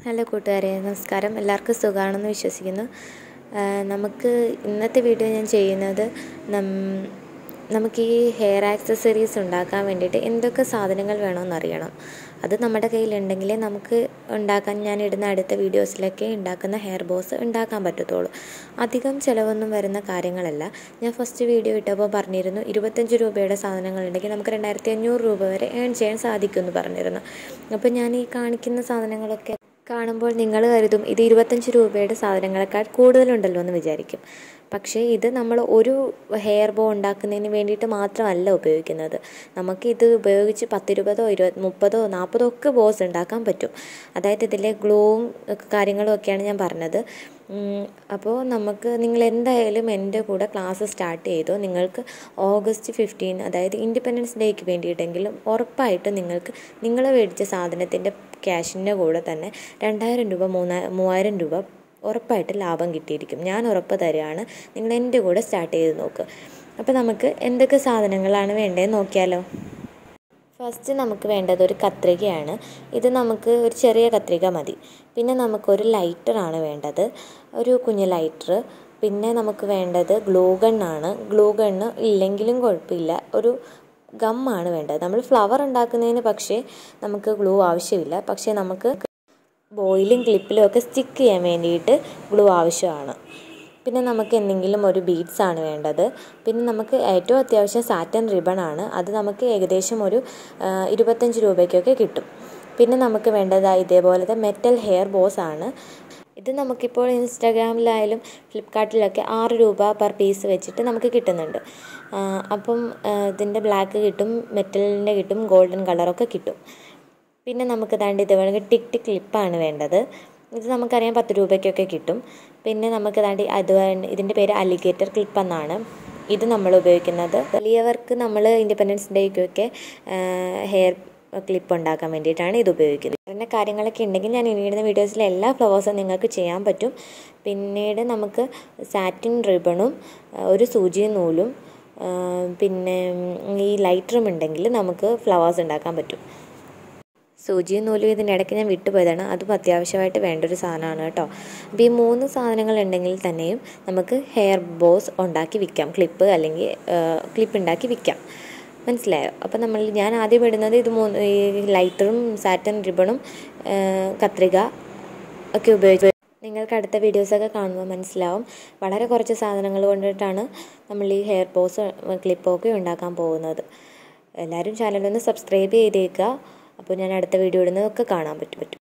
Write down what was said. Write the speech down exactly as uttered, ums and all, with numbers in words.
Hello കൂട്ടുകാരെ, നമസ്കാരം. എല്ലാവർക്കും സുഖമാണെന്ന് വിശ്വസിക്കുന്നു. നമുക്ക് ഇന്നത്തെ വീഡിയോ ഞാൻ ചെയ്യുന്നത് നമുക്ക് ഈ ഹെയർ ആക്സസറീസ് ഉണ്ടാക്കാൻ വേണ്ടിയിട്ട് എന്തൊക്കെ സാധനങ്ങൾ വേണമെന്ന് അറിയണം. അത് നമ്മുടെ കയ്യിലുണ്ടെങ്കിലേ നമുക്ക് ഉണ്ടാക്കാൻ ഞാൻ ഇടുന്ന അടുത്ത വീഡിയോസിലൊക്കെ ഉണ്ടാക്കുന്ന ഹെയർ ബോസ് ഉണ്ടാക്കാൻ പറ്റത്തുള്ളൂ. അധികം ചിലവൊന്നും വരുന്ന കാര്യങ്ങളല്ല. ഞാൻ ഫസ്റ്റ് വീഡിയോ ഇട്ടപ്പോൾ പറഞ്ഞിരുന്നു ഇരുപത്തഞ്ച് രൂപയുടെ സാധനങ്ങളുണ്ടെങ്കിൽ നമുക്ക് രണ്ടായിരത്തി അഞ്ഞൂറ് രൂപ വരെ ഏൺ ചെയ്യാൻ സാധിക്കുമെന്ന് പറഞ്ഞിരുന്നു. അപ്പോൾ ഞാൻ ഈ കാണിക്കുന്ന സാധനങ്ങളൊക്കെ കാണുമ്പോൾ നിങ്ങൾ കരുതും ഇത് ഇരുപത്തഞ്ച് രൂപയുടെ സാധനങ്ങളെക്കാൾ കൂടുതലുണ്ടല്ലോ എന്ന് വിചാരിക്കും. പക്ഷേ ഇത് നമ്മൾ ഒരു ഹെയർ ബോ ഉണ്ടാക്കുന്നതിന് വേണ്ടിയിട്ട് മാത്രമല്ല ഉപയോഗിക്കുന്നത്. നമുക്ക് ഇത് ഉപയോഗിച്ച് പത്തിരുപതോ ഇരുപത് മുപ്പതോ നാൽപ്പതോ ഒക്കെ ബോസ് ഉണ്ടാക്കാൻ പറ്റും. അതായത് ഇതിലെ ഗ്ലൂവും കാര്യങ്ങളും ഒക്കെയാണ് ഞാൻ പറഞ്ഞത്. അപ്പോൾ നമുക്ക് നിങ്ങൾ എന്തായാലും എൻ്റെ കൂടെ ക്ലാസ് സ്റ്റാർട്ട് ചെയ്തോ. നിങ്ങൾക്ക് ഓഗസ്റ്റ് ഫിഫ്റ്റീൻ അതായത് ഇൻഡിപെൻഡൻസ് ഡേക്ക് വേണ്ടിയിട്ടെങ്കിലും ഉറപ്പായിട്ടും നിങ്ങൾക്ക് നിങ്ങൾ മേടിച്ച സാധനത്തിൻ്റെ ക്യാഷിൻ്റെ കൂടെ തന്നെ രണ്ടായിരം രൂപ മൂന്നാ മൂവായിരം രൂപ ഉറപ്പായിട്ട് ലാഭം കിട്ടിയിരിക്കും. ഞാൻ ഉറപ്പ് തരികയാണ്. നിങ്ങൾ എൻ്റെ കൂടെ സ്റ്റാർട്ട് ചെയ്ത് നോക്ക്. അപ്പോൾ നമുക്ക് എന്തൊക്കെ സാധനങ്ങളാണ് വേണ്ടതെന്ന് നോക്കിയാലോ. ഫസ്റ്റ് നമുക്ക് വേണ്ടത് ഒരു കത്രികയാണ്. ഇത് നമുക്ക് ഒരു ചെറിയ കത്രിക മതി. പിന്നെ നമുക്കൊരു ലൈറ്ററാണ് വേണ്ടത്, ഒരു കുഞ്ഞ് ലൈറ്റർ. പിന്നെ നമുക്ക് വേണ്ടത് ഗ്ലൂ ഗണ്ണാണ്. ഗ്ലൂ ഗണ്ണ് ഇല്ലെങ്കിലും കുഴപ്പമില്ല, ഒരു ഗമ്മാണ് വേണ്ടത്. നമ്മൾ ഫ്ലവർ ഉണ്ടാക്കുന്നതിന് പക്ഷേ നമുക്ക് ഗ്ലൂ ആവശ്യമില്ല. പക്ഷേ നമുക്ക് ബോയിലും ക്ലിപ്പിലും ഒക്കെ സ്റ്റിക്ക് ചെയ്യാൻ വേണ്ടിയിട്ട് ഗ്ലൂ ആവശ്യമാണ്. പിന്നെ നമുക്ക് എന്തെങ്കിലും ഒരു ബീഡ്സാണ് വേണ്ടത്. പിന്നെ നമുക്ക് ഏറ്റവും അത്യാവശ്യം സാറ്റൻ റിബണാണ്. അത് നമുക്ക് ഏകദേശം ഒരു ഇരുപത്തഞ്ച് രൂപയ്ക്കൊക്കെ കിട്ടും. പിന്നെ നമുക്ക് വേണ്ടത് ഇതേപോലത്തെ മെറ്റൽ ഹെയർ ബോസ് ആണ്. ഇത് നമുക്കിപ്പോൾ ഇൻസ്റ്റാഗ്രാമിലായാലും ഫ്ലിപ്കാർട്ടിലൊക്കെ ആറ് രൂപ പെർ പീസ് വെച്ചിട്ട് നമുക്ക് കിട്ടുന്നുണ്ട്. അപ്പം ഇതിൻ്റെ ബ്ലാക്ക് കിട്ടും, മെറ്റലിൻ്റെ കിട്ടും, ഗോൾഡൻ കളറൊക്കെ കിട്ടും. പിന്നെ നമുക്ക് ദാണ്ട് ഇതേപോലെ ടിക് ടിക് ക്ലിപ്പാണ് വേണ്ടത്. ഇത് നമുക്കറിയാം പത്ത് രൂപയ്ക്കൊക്കെ കിട്ടും. പിന്നെ നമുക്ക് ദാണ്ട് അത് ഇതിൻ്റെ പേര് അലിഗേറ്റർ ക്ലിപ്പ് എന്നാണ്. ഇത് നമ്മൾ ഉപയോഗിക്കുന്നത് വലിയവർക്ക് നമ്മൾ ഇൻഡിപെൻഡൻസ് ഡേക്കൊക്കെ ഹെയർ ക്ലിപ്പ് ഉണ്ടാക്കാൻ വേണ്ടിയിട്ടാണ് ഇത് ഉപയോഗിക്കുന്നത്. അങ്ങനെ കാര്യങ്ങളൊക്കെ ഉണ്ടെങ്കിൽ ഞാൻ ഇനിയിടുന്ന വീഡിയോസിലെ എല്ലാ ഫ്ലവേഴ്സും നിങ്ങൾക്ക് ചെയ്യാൻ പറ്റും. പിന്നീട് നമുക്ക് സാറ്റിൻ റിബണും ഒരു സൂചി നൂലും പിന്നെ ഈ ലൈറ്ററും ഉണ്ടെങ്കിൽ നമുക്ക് ഫ്ലവേഴ്സ് ഉണ്ടാക്കാൻ പറ്റും. സൂചിയും നൂലും ഇതിൻ്റെ ഇടയ്ക്ക് ഞാൻ വിട്ടുപോയതാണ്. അതും അത്യാവശ്യമായിട്ട് വേണ്ട ഒരു സാധനമാണ് കേട്ടോ. അപ്പോൾ ഈ മൂന്ന് സാധനങ്ങൾ ഉണ്ടെങ്കിൽ തന്നെയും നമുക്ക് ഹെയർ ബോസ് ഉണ്ടാക്കി വിൽക്കാം, ക്ലിപ്പ് അല്ലെങ്കിൽ ക്ലിപ്പ് ഉണ്ടാക്കി വിൽക്കാം. മനസ്സിലായോ? അപ്പോൾ നമ്മൾ ഞാൻ ആദ്യം ഇടുന്നത് ഇത് മൂന്ന് ഈ ലൈറ്ററും സാറ്റൻ റിബണും കത്രിക ഒക്കെ ഉപയോഗിച്ച് നിങ്ങൾക്ക് അടുത്ത വീഡിയോസൊക്കെ കാണുമ്പോൾ മനസ്സിലാവും. വളരെ കുറച്ച് സാധനങ്ങൾ കൊണ്ടിട്ടാണ് നമ്മൾ ഈ ഹെയർ ബോസ് ക്ലിപ്പൊക്കെ ഉണ്ടാക്കാൻ പോകുന്നത്. എല്ലാവരും ചാനലൊന്ന് സബ്സ്ക്രൈബ് ചെയ്തേക്കുക. അപ്പോൾ ഞാൻ അടുത്ത വീഡിയോ ഇടുന്നതൊക്കെ കാണാൻ പറ്റും പറ്റും